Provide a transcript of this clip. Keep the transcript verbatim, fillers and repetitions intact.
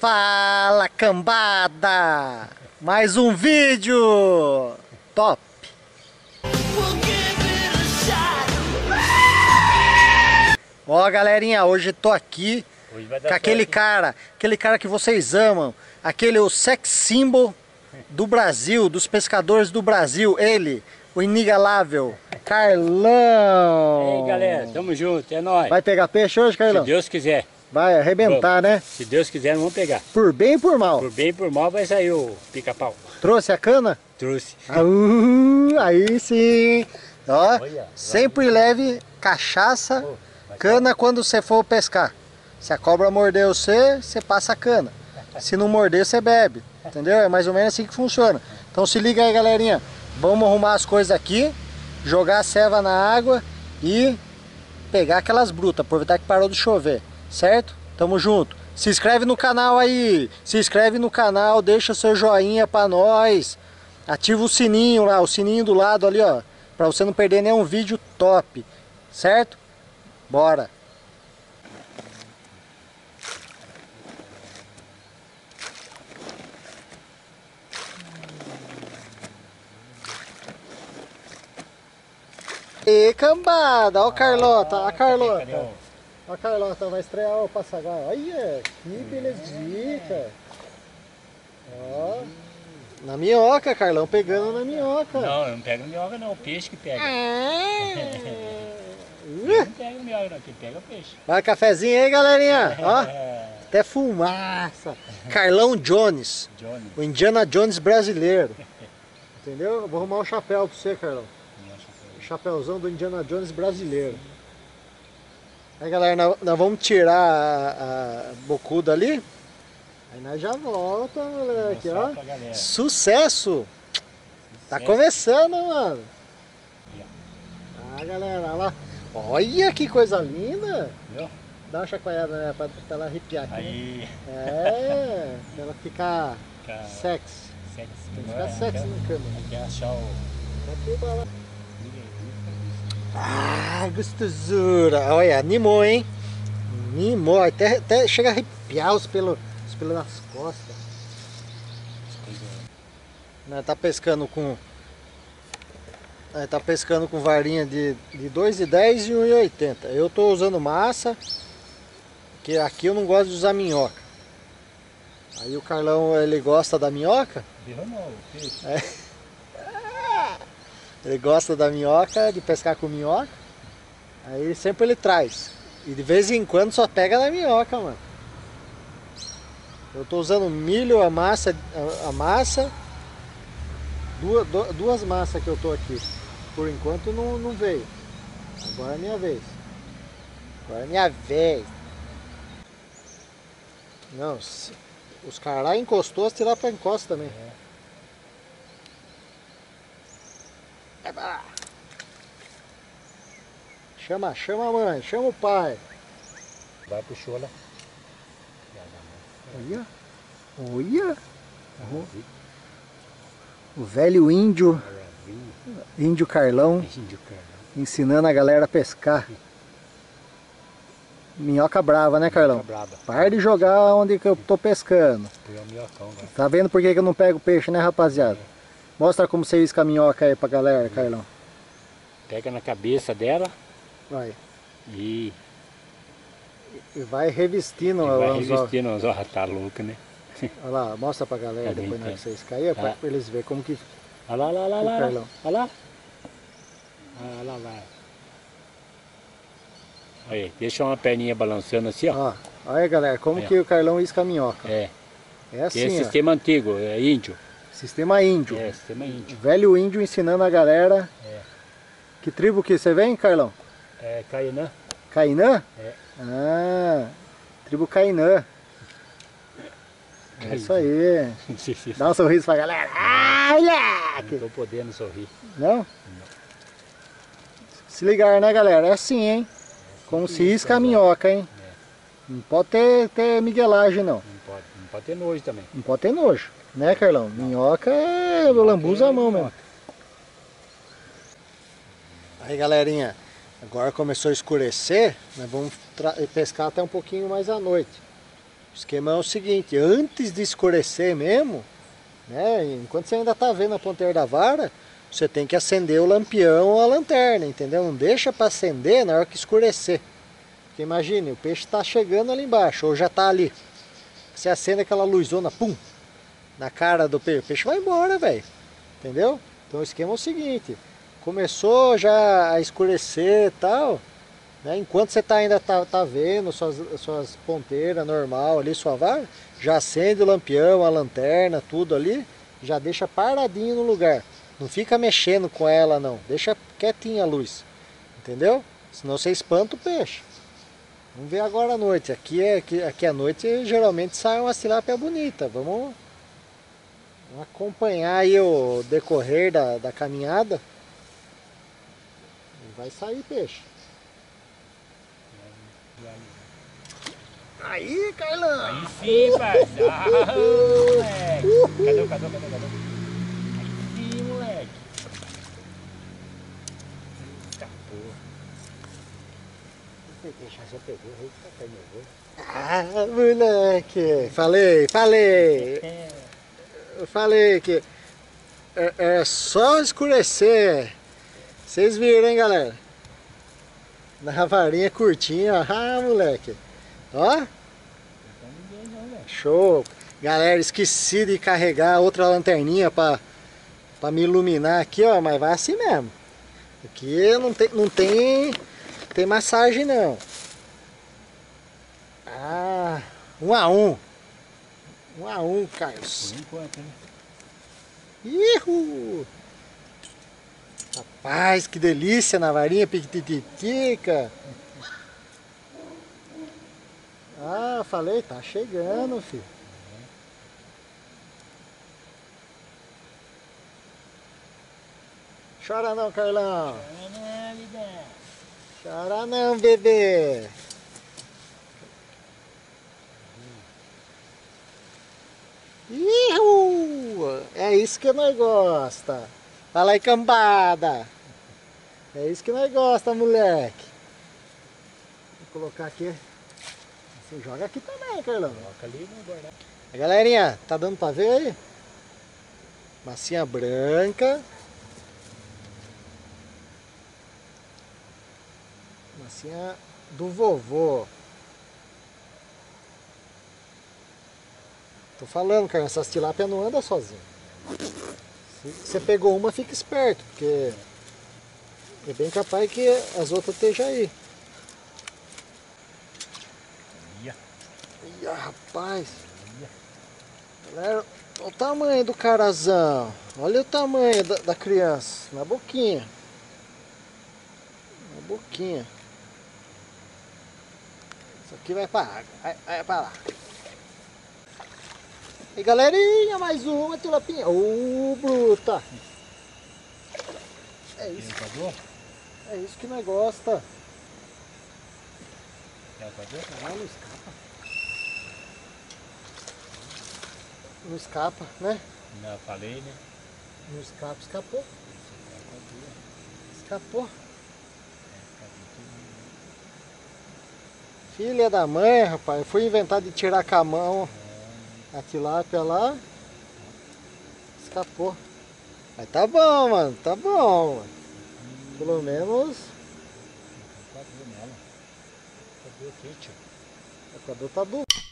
Fala, cambada! Mais um vídeo top! Ó, galerinha, hoje tô aqui com aquele cara, aquele cara que vocês amam, aquele o sex symbol do Brasil, dos pescadores do Brasil, ele, o inigualável Carlão. E aí, galera, tamo junto, é nóis. Vai pegar peixe hoje, Carlão? Se Deus quiser. Vai arrebentar, Vamos. né? Se Deus quiser, vamos pegar. Por bem e por mal? Por bem e por mal vai sair o pica-pau. Trouxe a cana? Trouxe. Ah, uh, aí sim! Ó, Olha, sempre leve cachaça, Oh, cana quando você for pescar. Se a cobra morder você, você passa a cana. Se não morder, você bebe. Entendeu? É mais ou menos assim que funciona. Então se liga aí, galerinha. Vamos arrumar as coisas aqui, jogar a ceva na água e pegar aquelas brutas. Aproveitar que parou de chover, certo? Tamo junto. Se inscreve no canal aí. Se inscreve no canal, deixa seu joinha pra nós. Ativa o sininho lá, o sininho do lado ali, ó. Pra você não perder nenhum vídeo top. Certo? Bora! E cambada, ó a Carlota, ó a Carlota. Ó a Carlota, vai estrear o passagal. Olha, que belezica. Ó, na minhoca, Carlão, pegando na minhoca. Não, eu não pego minhoca não, o peixe que pega. Uh. Eu não pego minhoca não, quem pega é o peixe. Vai cafezinho aí, galerinha. Ó, até fumaça. Carlão Jones, Johnny. o Indiana Jones brasileiro. Entendeu? Eu vou arrumar um chapéu pra você, Carlão. Chapéuzão do Indiana Jones brasileiro. Aí, galera, nós, nós vamos tirar a, a bocuda ali. Aí nós já volta, galera, aqui, ó. Sucesso! Tá começando, mano. Ah, galera, olha lá. Olha que coisa linda. Viu? Dá uma chacoalhada, né, pra, pra ela arrepiar aqui. Aí. Né? É, pra ela ficar Fica sexy. Sexy. Tem que ficar sexy na câmera. Quer achar o... Aqui, pra lá. Ah, gostosura. Olha, animou, hein? Animou. Até, até chega a arrepiar os pelos, os pelos nas costas. Nós tá pescando com... Nós tá pescando com varinha de, de dois e dez e um e oitenta. Eu tô usando massa, porque aqui eu não gosto de usar minhoca. Aí o Carlão, ele gosta da minhoca. Derramou o peixe. É. Ele gosta da minhoca, de pescar com minhoca. Aí sempre ele traz. E de vez em quando só pega na minhoca, mano. Eu tô usando milho, a massa, a, a massa. Duas, duas massas que eu tô aqui. Por enquanto não, não veio. Agora é minha vez. Agora é minha vez. Não, se, os caras lá encostou, se tirar pra encosta também. É. Chama, chama a mãe, chama o pai. Vai pro show lá. Olha, olha. O, o velho índio, índio Carlão, Índio Carlão, ensinando a galera a pescar. Minhoca brava, né, Carlão? Minhoca brava. Para de jogar onde que eu tô pescando. Tá vendo por que que eu não pego peixe, né, rapaziada? Mostra como você isca a minhoca aí pra galera, Carlão. Pega na cabeça dela. Vai. E... E vai revestindo. E vai o anzol. revestindo o anzol. Tá louco, né? Olha lá, mostra pra galera Tá depois bem, que tá. você isca aí, pra Tá. eles verem como que... Olha lá, olha lá, olha lá. Carlão. Olha lá. Olha lá, lá. Olha aí, deixa uma perninha balançando assim, ó. Ó, olha, galera, como Aí, que o Carlão isca a minhoca. É. É assim, Esse ó. sistema antigo, é índio. Sistema índio. É, sistema índio. Velho índio ensinando a galera. É. Que tribo que você vem, Carlão? É Cainã. Cainã? É. Ah, tribo Cainã. É isso aí. Dá um sorriso pra galera. Ah, Não moleque! tô podendo sorrir. Não? Não. Se ligar, né, galera? É assim, hein? Como se isca a minhoca, hein? É. Não pode ter, ter miguelagem, não. Não pode, não pode ter nojo também. Não pode ter nojo. Né, Carlão? Minhoca é lambuza a mão mesmo. Aí, galerinha, agora começou a escurecer, nós vamos pescar até um pouquinho mais à noite. O esquema é o seguinte, antes de escurecer mesmo, né, enquanto você ainda está vendo a ponteira da vara, você tem que acender o lampião ou a lanterna, entendeu? Não deixa para acender na hora que escurecer. Porque imagine, o peixe está chegando ali embaixo, ou já está ali. Você acende aquela luzona, pum, na cara do peixe, o peixe vai embora, velho. Entendeu? Então o esquema é o seguinte, começou já a escurecer e tal, né? Enquanto você tá, ainda tá, tá vendo suas, suas ponteiras normal ali, sua vara, já acende o lampião, a lanterna, tudo ali, já deixa paradinho no lugar. Não fica mexendo com ela não, deixa quietinha a luz, entendeu? Senão você espanta o peixe. Vamos ver agora à noite, aqui, é, aqui, aqui à noite geralmente sai uma tilápia bonita, vamos, vamos acompanhar aí o decorrer da, da caminhada. Vai sair peixe. Aí, Carlão! Aí sim, parceiro! Ah, moleque! Cadê, cadê, cadê, cadê? Aí sim, moleque! Escapou. Já pegou, aí tá nervoso. Ah, moleque! Falei, falei! Eu falei que é, é só escurecer. Vocês viram, hein, galera? Na varinha curtinha, ah, moleque! Ó! Show! Galera, esqueci de carregar outra lanterninha pra, pra me iluminar aqui, ó, mas vai assim mesmo. Aqui não tem, não tem, tem massagem não. Ah, um a um. Um a um, Carlos. Por enquanto, né? Ihu! Rapaz, que delícia na varinha piquititica. Ah, falei, tá chegando, filho. Chora não, Carlão. Chora não, vida. Chora não, bebê. Ihu! É isso que nós gosta. Fala aí, cambada. É isso que nós gosta, moleque. Vou colocar aqui. Você joga aqui também, Carlão. Coloca ali no guardar. Galerinha, tá dando pra ver aí? Massinha branca. Massinha do vovô. Tô falando, cara, essas tilápias não andam sozinhas. Se você pegou uma, fica esperto, porque é bem capaz que as outras estejam aí. Ia. Ih, rapaz. Galera, olha o tamanho do carazão. Olha o tamanho da, da criança. Na boquinha. Na boquinha. Isso aqui vai pra água. Vai, vai pra lá. E galerinha, mais uma tilapinha. Ô, bruta. É isso. É isso que nós gosta. Já acabou? Ah, não escapa. Não escapa, né? Não, falei, né? Não escapa, escapou. Escapou. Filha da mãe, rapaz. Eu fui inventar de tirar com a mão a tilápia lá. Escapou. Mas tá bom, mano. Tá bom, mano. Pelo menos. Cadê nela? Cadê o quê, tio? O equador tá duro.